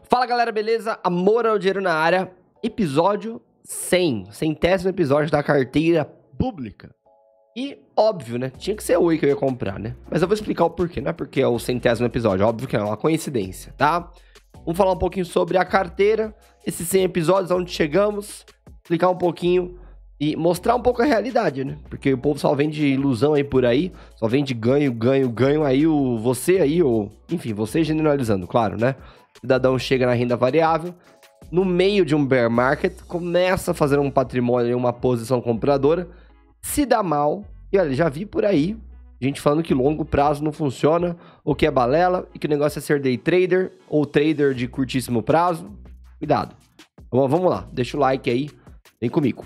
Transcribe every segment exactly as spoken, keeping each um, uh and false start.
Fala galera, beleza? Amor ao dinheiro na área, episódio cem, centésimo episódio da carteira pública. E óbvio, né? Tinha que ser Oi que eu ia comprar, né? Mas eu vou explicar o porquê, não é porque é o centésimo episódio, óbvio que é uma coincidência, tá? Vamos falar um pouquinho sobre a carteira, esses cem episódios, onde chegamos, explicar um pouquinho e mostrar um pouco a realidade, né? Porque o povo só vende ilusão aí por aí, só vende ganho, ganho, ganho, aí o você aí, ou enfim, você generalizando, claro, né? O cidadão chega na renda variável, no meio de um bear market, começa a fazer um patrimônio, uma posição compradora, se dá mal, e olha, já vi por aí, gente falando que longo prazo não funciona, ou que é balela, e que o negócio é ser day trader, ou trader de curtíssimo prazo. Cuidado. Bom, vamos lá, deixa o like aí, vem comigo.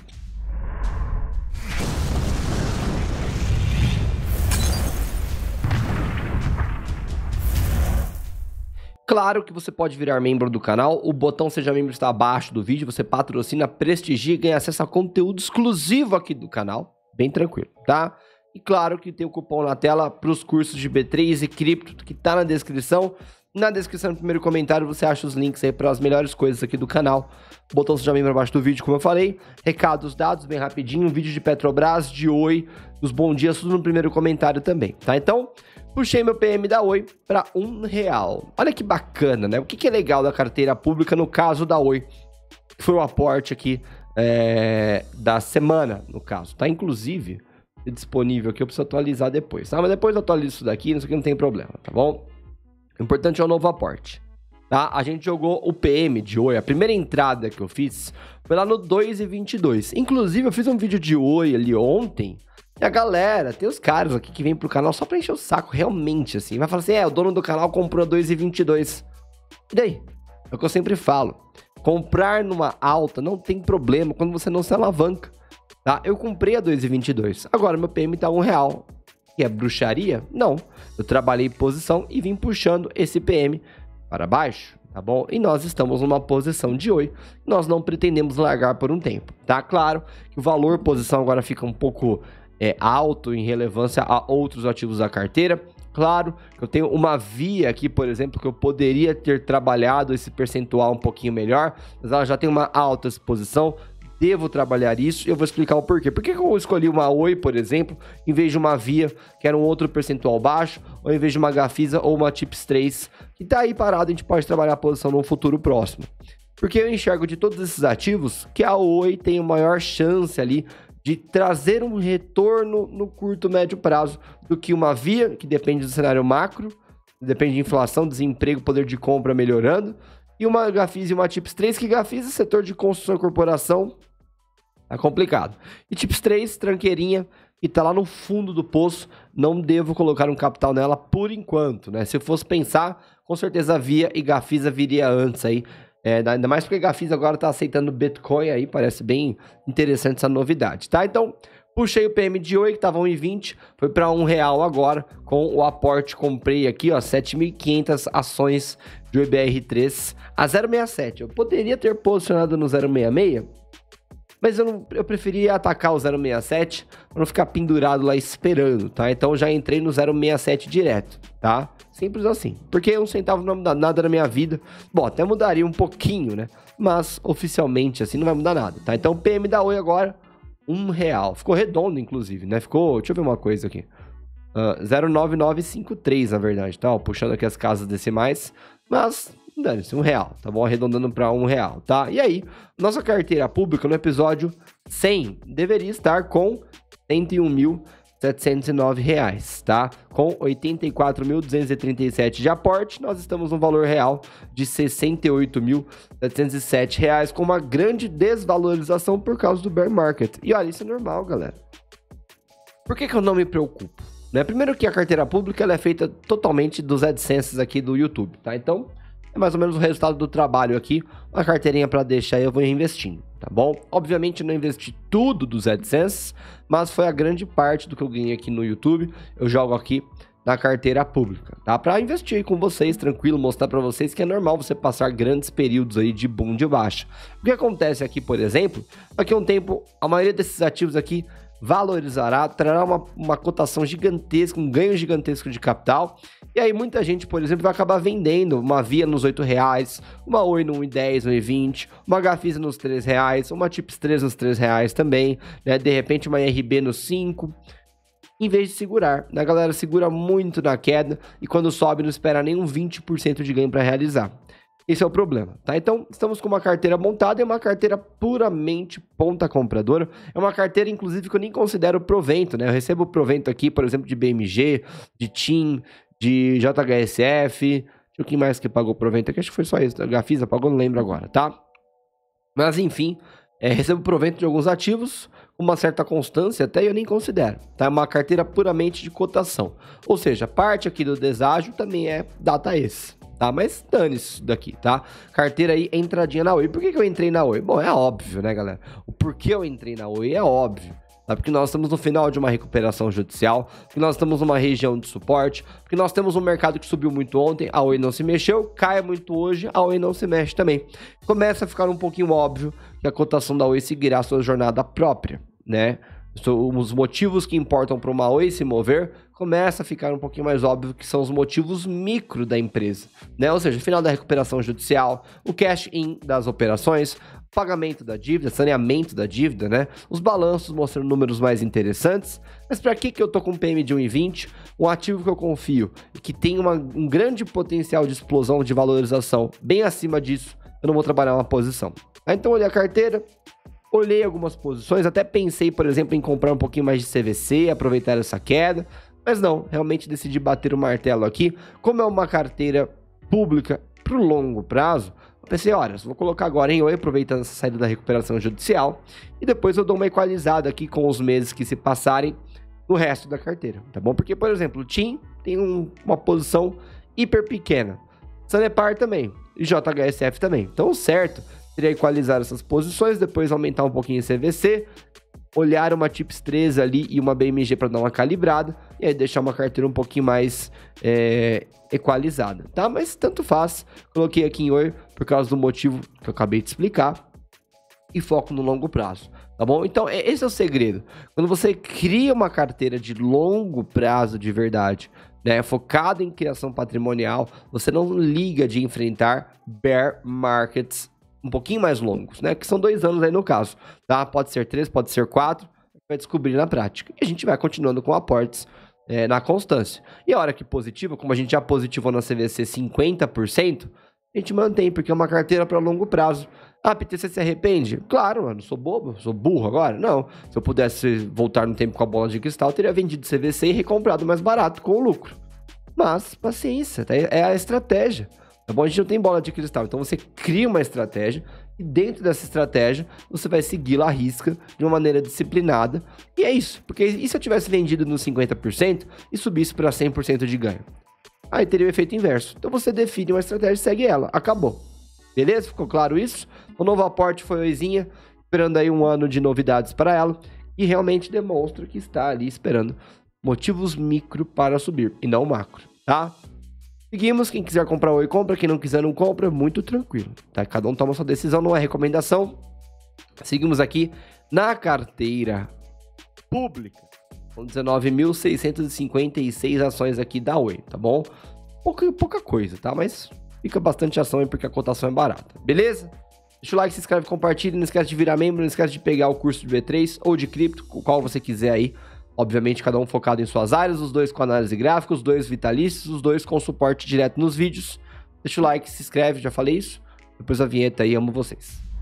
Claro que você pode virar membro do canal, o botão Seja Membro está abaixo do vídeo, você patrocina, prestigia e ganha acesso a conteúdo exclusivo aqui do canal, bem tranquilo, tá? E claro que tem o cupom na tela para os cursos de B três e cripto, que tá na descrição. Na descrição, no primeiro comentário, você acha os links aí para as melhores coisas aqui do canal. Botão Seja Membro abaixo do vídeo, como eu falei. Recados dados, bem rapidinho, vídeo de Petrobras, de Oi, dos bom dias, tudo no primeiro comentário também, tá? Então, puxei meu P M da Oi para um real. Olha que bacana, né? O que, que é legal da carteira pública no caso da Oi? Que foi o aporte aqui é, da semana, no caso, tá? Inclusive, disponível aqui, eu preciso atualizar depois, tá? Mas depois eu atualizo isso daqui, isso aqui não tem problema, tá bom? O importante é o novo aporte, tá? A gente jogou o P M de Oi, a primeira entrada que eu fiz foi lá no dois e vinte e dois. Inclusive, eu fiz um vídeo de Oi ali ontem, e a galera, tem os caras aqui que vêm pro canal só pra encher o saco, realmente, assim. Vai falar assim, é, o dono do canal comprou a dois e vinte e dois. E daí? É o que eu sempre falo. Comprar numa alta não tem problema quando você não se alavanca, tá? Eu comprei a dois e vinte e dois. Agora meu P M tá um real. Que é bruxaria? Não. Eu trabalhei em posição e vim puxando esse P M para baixo, tá bom? E nós estamos numa posição de Oi. Nós não pretendemos largar por um tempo, tá? Claro que o valor posição agora fica um pouco é, alto em relevância a outros ativos da carteira. Claro que eu tenho uma via aqui, por exemplo, que eu poderia ter trabalhado esse percentual um pouquinho melhor, mas ela já tem uma alta exposição. Devo trabalhar isso e eu vou explicar o porquê. Por que eu escolhi uma Oi, por exemplo, em vez de uma Via, que era um outro percentual baixo, ou em vez de uma Gafisa ou uma Tips três, que tá aí parado, a gente pode trabalhar a posição no futuro próximo. Porque eu enxergo de todos esses ativos que a Oi tem a maior chance ali de trazer um retorno no curto, médio prazo do que uma Via, que depende do cenário macro, depende de inflação, desemprego, poder de compra melhorando, e uma Gafisa e uma Tips três, que Gafisa, setor de construção e corporação, tá complicado. E Tips três, tranqueirinha, que tá lá no fundo do poço, não devo colocar um capital nela por enquanto, né? Se eu fosse pensar, com certeza a Via e Gafisa viria antes aí, é, ainda mais porque a Gafisa agora tá aceitando Bitcoin aí, parece bem interessante essa novidade, tá? Então, puxei o P M de Oi, que tava um e vinte, foi para um real agora, com o aporte, comprei aqui, ó, sete mil e quinhentas ações de Oi B R três a zero vírgula sessenta e sete. Eu poderia ter posicionado no zero vírgula sessenta e seis, mas eu, não, eu preferia atacar o zero vírgula sessenta e sete para não ficar pendurado lá esperando, tá? Então eu já entrei no zero vírgula sessenta e sete direto, tá? Simples assim. Porque um centavo não vai mudar nada na minha vida. Bom, até mudaria um pouquinho, né? Mas oficialmente assim não vai mudar nada, tá? Então o P M da Oi agora, um real. Ficou redondo, inclusive, né? Ficou, deixa eu ver uma coisa aqui. Uh, zero vírgula nove nove cinco três, na verdade, tá? Ó, puxando aqui as casas decimais. Mas, dane-se, um real, tá bom? Arredondando para um real, tá? E aí, nossa carteira pública no episódio cem deveria estar com cento e um mil setecentos e nove reais, tá? Com oitenta e quatro mil duzentos e trinta e sete de aporte, nós estamos no valor real de sessenta e oito mil setecentos e sete reais, com uma grande desvalorização por causa do bear market. E olha, isso é normal, galera. Por que que eu não me preocupo? Né? Primeiro que a carteira pública ela é feita totalmente dos AdSenses aqui do YouTube, tá? Então, é mais ou menos o resultado do trabalho aqui, uma carteirinha para deixar e eu vou investindo, tá bom? Obviamente eu não investi tudo dos AdSenses, mas foi a grande parte do que eu ganhei aqui no YouTube, eu jogo aqui na carteira pública, tá? Para investir aí com vocês, tranquilo, mostrar para vocês que é normal você passar grandes períodos aí de boom de baixa. O que acontece aqui, por exemplo, daqui a um tempo, a maioria desses ativos aqui valorizará, trará uma, uma cotação gigantesca, um ganho gigantesco de capital. E aí muita gente, por exemplo, vai acabar vendendo uma Via nos oito reais, uma Oi no um e dez, um e vinte, uma Gafisa nos três reais, uma Tips três nos três reais também, né? De repente uma I R B nos cinco, em vez de segurar. A galera segura muito na queda e quando sobe não espera nem um vinte por cento de ganho para realizar. Esse é o problema, tá? Então, estamos com uma carteira montada, é uma carteira puramente ponta compradora. É uma carteira, inclusive, que eu nem considero provento, né? Eu recebo provento aqui, por exemplo, de B M G, de TIM, de J H S F. O que mais que pagou provento aqui? Acho que foi só isso. A Gafisa pagou, não lembro agora, tá? Mas, enfim, é, recebo provento de alguns ativos, com uma certa constância, até eu nem considero, tá? É uma carteira puramente de cotação. Ou seja, parte aqui do deságio também é data esse. Tá, mas dane isso daqui, tá? Carteira aí, entradinha na Oi. Por que que eu entrei na Oi? Bom, é óbvio, né, galera? O porquê eu entrei na Oi é óbvio. Tá? Porque nós estamos no final de uma recuperação judicial, porque nós estamos numa região de suporte, porque nós temos um mercado que subiu muito ontem, a Oi não se mexeu, cai muito hoje, a Oi não se mexe também. Começa a ficar um pouquinho óbvio que a cotação da Oi seguirá a sua jornada própria, né? Os motivos que importam para uma Oi se mover começa a ficar um pouquinho mais óbvio que são os motivos micro da empresa, né? Ou seja, final da recuperação judicial, o cash-in das operações, pagamento da dívida, saneamento da dívida, né? Os balanços mostrando números mais interessantes. Mas para que que eu tô com um P M de um e vinte, um ativo que eu confio e que tem uma, um grande potencial de explosão de valorização bem acima disso, eu não vou trabalhar uma posição. Aí, então, olhei a carteira, olhei algumas posições, até pensei, por exemplo, em comprar um pouquinho mais de C V C, aproveitar essa queda, mas não, realmente decidi bater o martelo aqui. Como é uma carteira pública para o longo prazo, eu pensei, olha, vou colocar agora em Oi, aproveitando essa saída da recuperação judicial, e depois eu dou uma equalizada aqui com os meses que se passarem no resto da carteira, tá bom? Porque, por exemplo, o TIM tem um, uma posição hiper pequena, Sanepar também, e J H S F também. Então, certo, seria equalizar essas posições, depois aumentar um pouquinho em C V C, olhar uma Tips três ali e uma B M G para dar uma calibrada, e aí deixar uma carteira um pouquinho mais é, equalizada, tá? Mas tanto faz, coloquei aqui em Oi por causa do motivo que eu acabei de explicar, e foco no longo prazo, tá bom? Então, esse é o segredo. Quando você cria uma carteira de longo prazo de verdade, né, focado em criação patrimonial, você não liga de enfrentar bear markets um pouquinho mais longos, né? Que são dois anos aí no caso, tá? Pode ser três, pode ser quatro, vai descobrir na prática. E a gente vai continuando com aportes é, na constância. E a hora que positiva, como a gente já positivou na C V C cinquenta por cento, a gente mantém, porque é uma carteira para longo prazo. Ah, P T C se arrepende? Claro, mano, sou bobo, sou burro agora? Não. Se eu pudesse voltar no tempo com a bola de cristal, eu teria vendido C V C e recomprado mais barato, com lucro. Mas, paciência, tá? É a estratégia. Tá bom? A gente não tem bola de cristal, então você cria uma estratégia e dentro dessa estratégia você vai segui-la à risca de uma maneira disciplinada. E é isso, porque e se eu tivesse vendido nos cinquenta por cento e subisse para cem por cento de ganho? Aí teria o efeito inverso. Então você define uma estratégia e segue ela. Acabou. Beleza? Ficou claro isso? O novo aporte foi Oizinha, esperando aí um ano de novidades para ela e realmente demonstra que está ali esperando motivos micro para subir e não macro, tá? Seguimos, quem quiser comprar Oi, compra, quem não quiser não compra, muito tranquilo, tá? Cada um toma sua decisão, não é recomendação. Seguimos aqui na carteira pública, com dezenove mil seiscentos e cinquenta e seis ações aqui da Oi, tá bom? Pouca, pouca coisa, tá? Mas fica bastante ação aí porque a cotação é barata, beleza? Deixa o like, se inscreve, compartilha, não esquece de virar membro, não esquece de pegar o curso de B três ou de cripto, qual você quiser aí. Obviamente, cada um focado em suas áreas, os dois com análise gráfica, os dois vitalícios, os dois com suporte direto nos vídeos. Deixa o like, se inscreve, já falei isso. Depois a vinheta aí, amo vocês.